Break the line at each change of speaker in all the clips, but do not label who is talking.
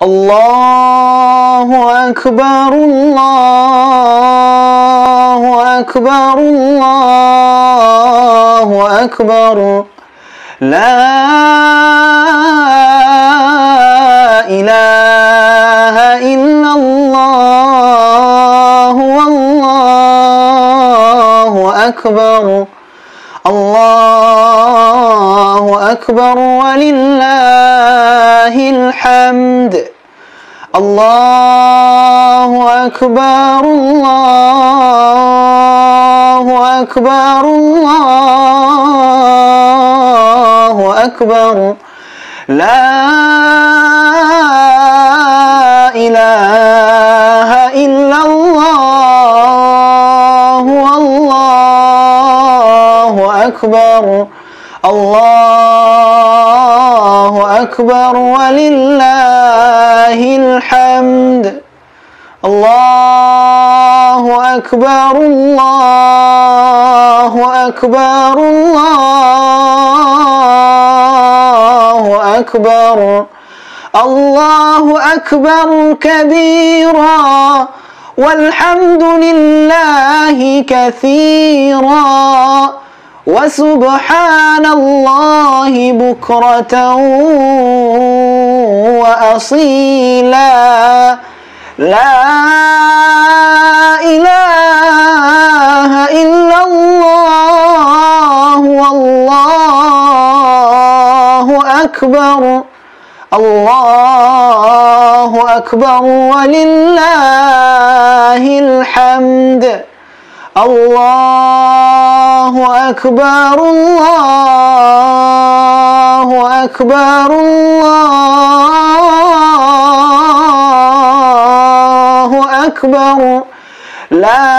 الله أكبر الله أكبر الله أكبر لا إله إلا الله والله أكبر الله أكبر ولله الحمد الله أكبر الله أكبر الله أكبر لا إله إلا الله والله أكبر الله أكبر ولله الحمد الله أكبر الله أكبر الله أكبر الله أكبر كبيرا والحمد لله كثيرا وسبحان الله بكرة وأصيلا لا إله إلا الله والله أكبر الله أكبر ولله الحمد الله أكبر الله أكبر الله أكبر لا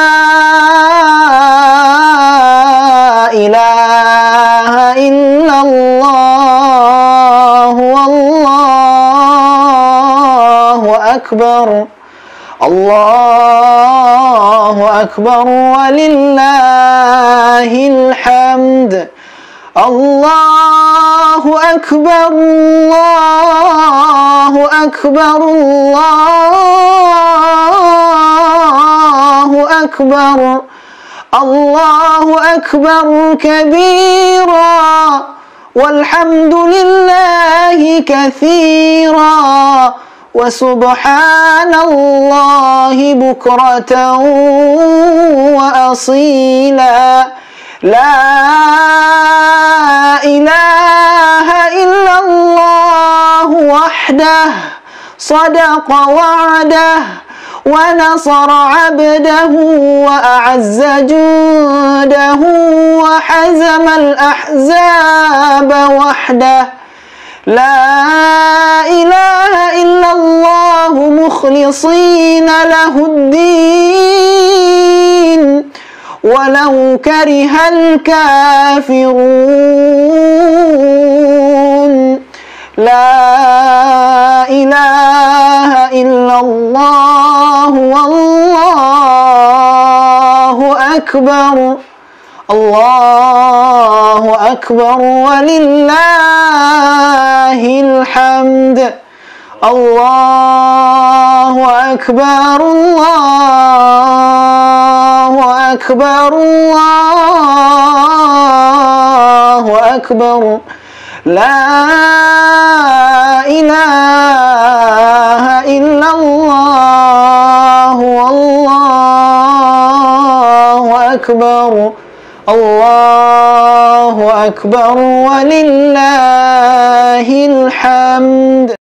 إله إلا الله والله أكبر الله أكبر ولله الحمد الله أكبر الله أكبر الله أكبر الله أكبر كبيرا والحمد لله كثيرا وسبحان الله بكرة وأصيلا لا إله إلا الله وحده صدق وعده ونصر عبده وأعز جنده وحزم الأحزاب وحده لا إله إلا الله مخلصين له الدين ولو كره الكافرون لا إله إلا الله والله أكبر الله أكبر ولله الحمد الله أكبر الله أكبر الله أكبر لا إله إلا الله والله أكبر الله أكبر ولله الحمد.